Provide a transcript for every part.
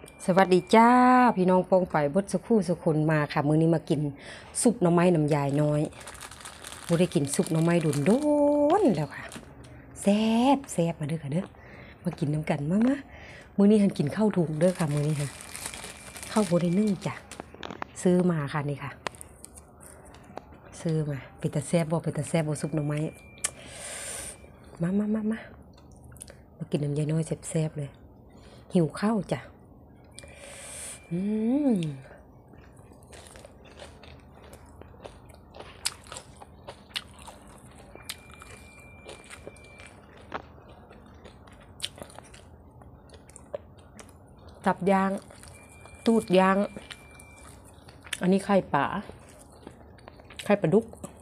สวัสดีจ้าพี่น้องปองไปบดสักครู่สักคนมาค่ะมื้อนี้มากินซุปหน่อไม้น้ำยายน้อยบ่ได้กินซุปหน่อไม้โดนแล้วค่ะแซ่บแซ่บมาเด้อค่ะเด้อมากินน้ำกันมามื้อนี้หันกินข้าวถุงเด้อค่ะมื้อนี้ค่ะข้าวบ่ได้นึ่งจ้ะซื้อมาค่ะนี่ค่ะซื้อมาเป็นตาแซ่บบ่ซุปหน่อไม้มากินน้ำยายน้อยแซ่บๆเลยหิวข้าวจ้ะอืมตับย่างตูดย่างอันนี้ไข่ปลาดุก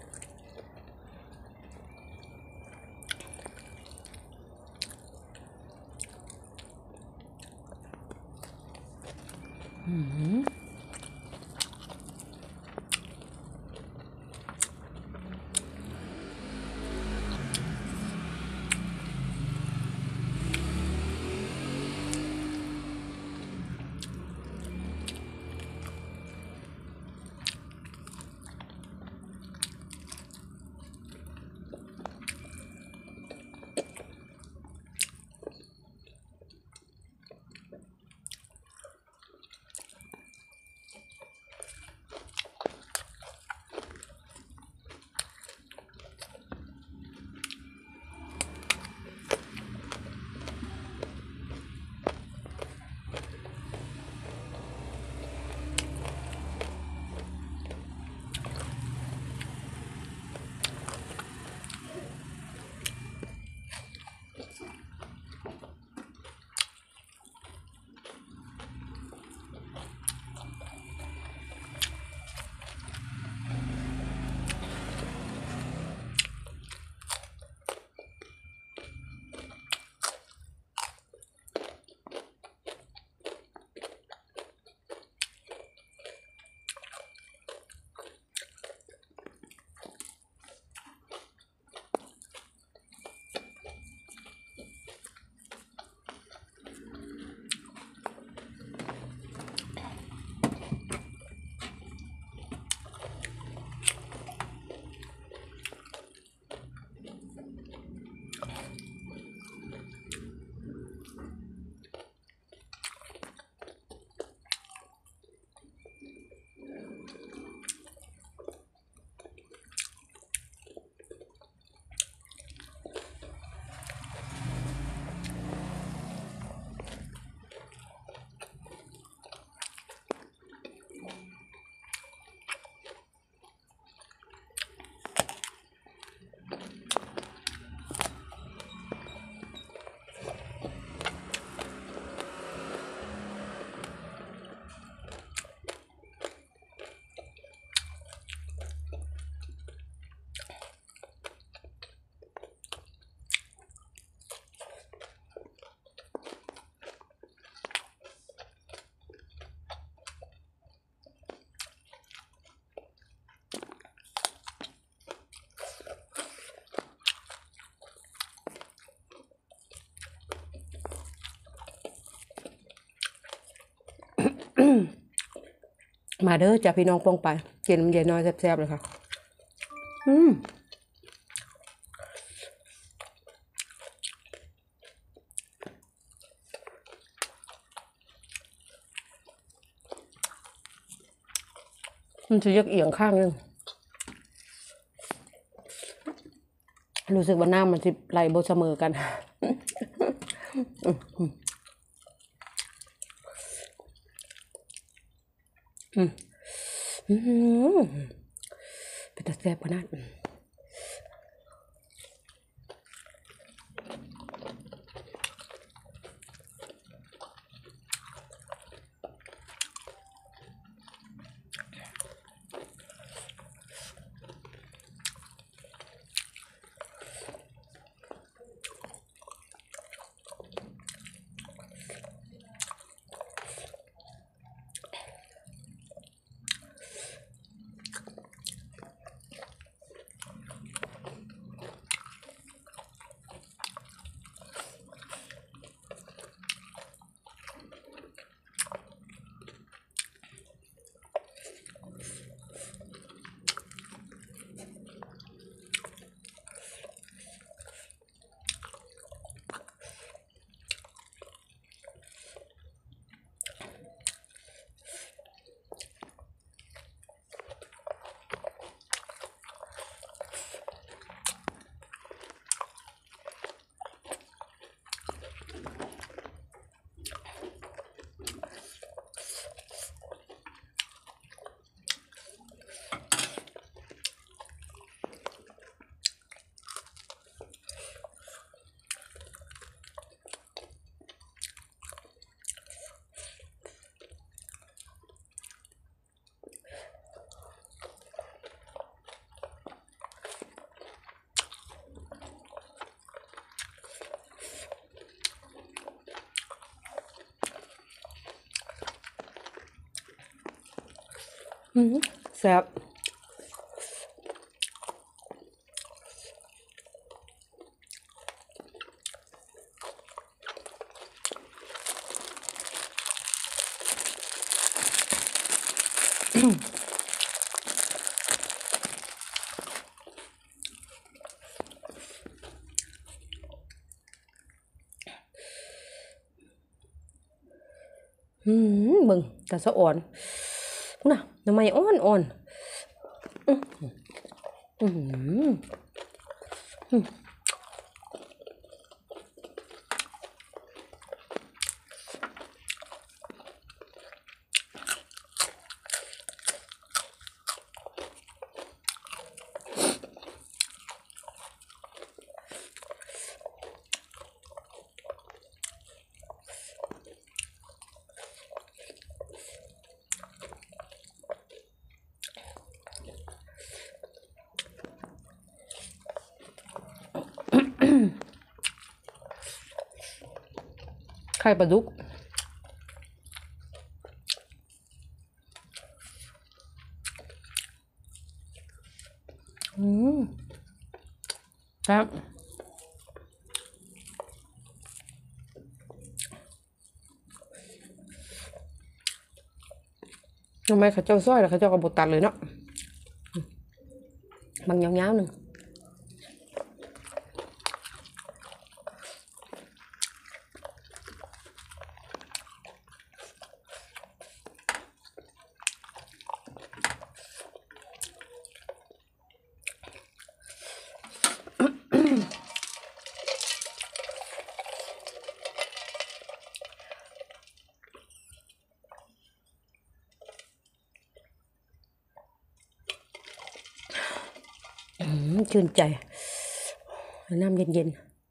มาเด้อจ้ะพี่น้องปองไปกินน้ำยายน้อยแซ่บๆเลยค่ะมันจะเอียงข้างนึงรู้สึกว่าน้ำมันจะไหลบ่เสมอกันเป็นตาแซ่บขนาดแซ่บเบิ่งแต่สะอ่อนน่ะทำไมอ่อนอ่อนไข่ปลาดุกครับทำไมเขาเจ้าซอยแล้วเขาเจ้าก็บดตัดเลยเนาะบางยาวๆหนึ่งชื่นใจน้ำเย็น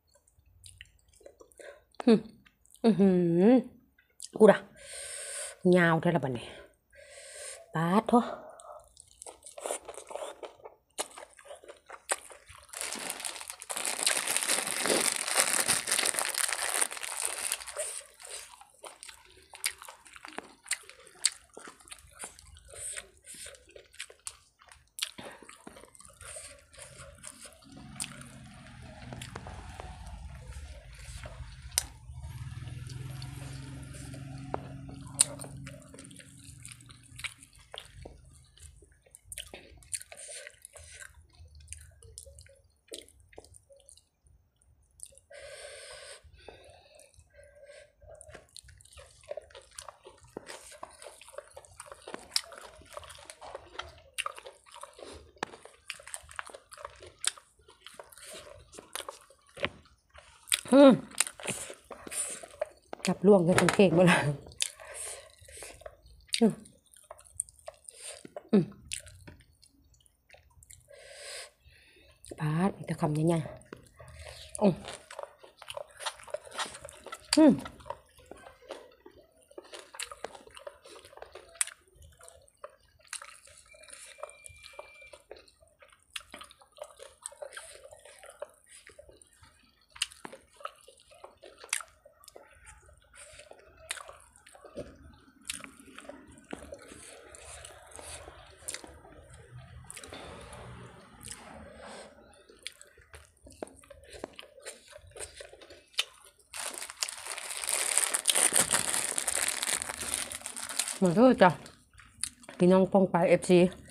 ๆกูด่ะยาวเท่าไรบ้านี่ปาดโถจับล่วงกันเป็นเค้กหมดแล้วปาดแต่คำใหญ่ๆมาเถอะจ้ะพี่น้องป้องไปFC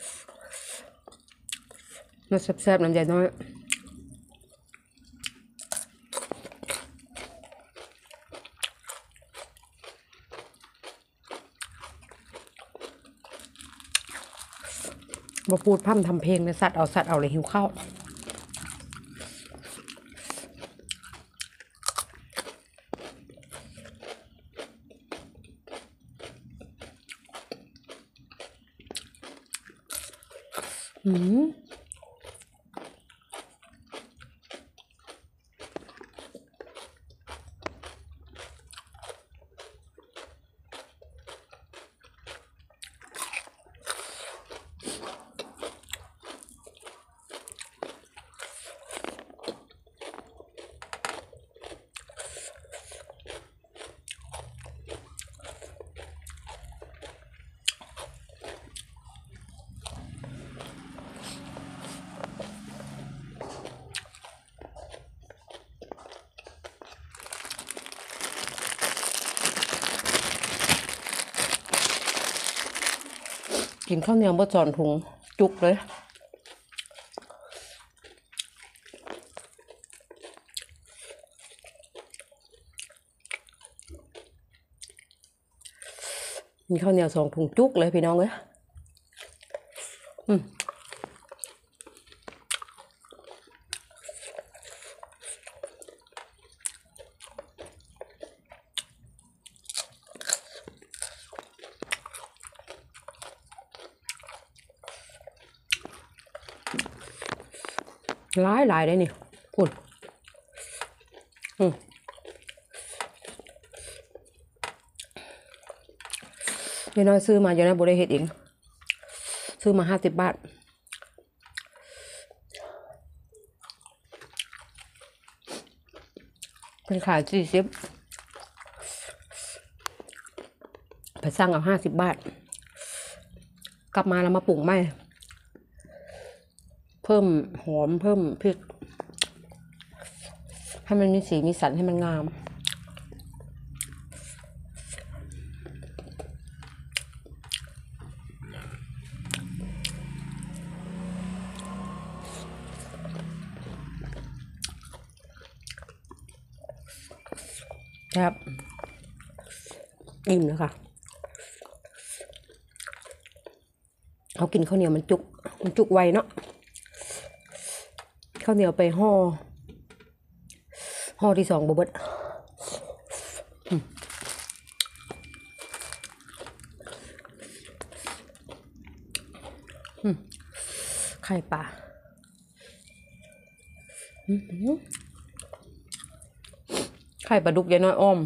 มาแซ่บๆน้ำใหญ่น้อยมาพูดพร่ำทำเพลงในสัตว์เอาเลยหิวข้าวกินข้าวเหนียวบ่จอนถุงจุกเลยกินข้าวเหนียว2 ถุงจุกเลยพี่น้องเอ้ยหลายได้นี่คุณยายน้อยซื้อมาอยู่ในบ่ได้เฮ็ดเองซื้อมา50 บาทเป็นขาย40ไปสั่งเอา50 บาทกลับมาแล้วมาปรุงใหม่เพิ่มหอมเพิ่มพริกให้มันมีสีมีสันให้มันงามครับอิ่มแล้วค่ะเขากินข้าวเหนียวมันจุกไวเนาะข้าวเหนียวไปห่อที่2บ่เบิดไข่ปลาไข่ปลาดุกยายน้อยอ้อม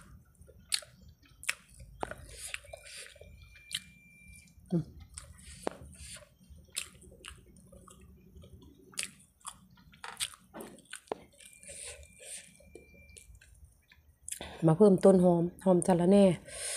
มาเพิ่มต้นหอมสะระแหน่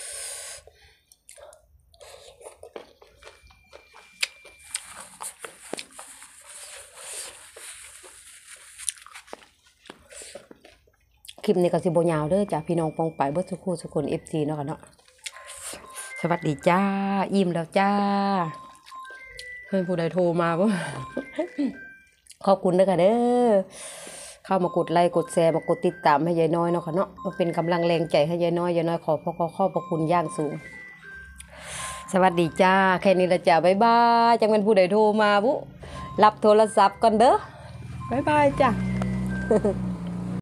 คลิปนี้ก็สิบ่ยาวเด้อจ้ะพี่น้องปองไปเบิดทุกคน FC เนาะค่ะเนาะสวัสดีจ้าอิ่มแล้วจ้าเพื่อนผู้ใดโทรมาบ่ ขอบคุณเด้อค่ะเด้อเข้ามากดไลค์กดแชร์มากดติดตามให้ยายน้อยเนาะค่ะเนาะมาเป็นกำลังแรงใจให้ยายน้อยขอบพระคุณอย่างสูงสวัสดีจ้าแค่นี้ละจ้าบ๊ายบายจังเป็นผู้ใดโทรมาบุรับโทรศัพท์ก่อนเด้อบ๊ายบายจ้า